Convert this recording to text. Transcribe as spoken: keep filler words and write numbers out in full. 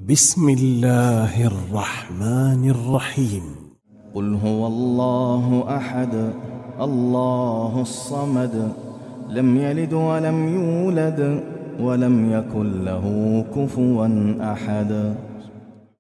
بسم الله الرحمن الرحيم. قل هو الله أحد الله الصمد لم يلد ولم يولد ولم يكن له كفوا أحد.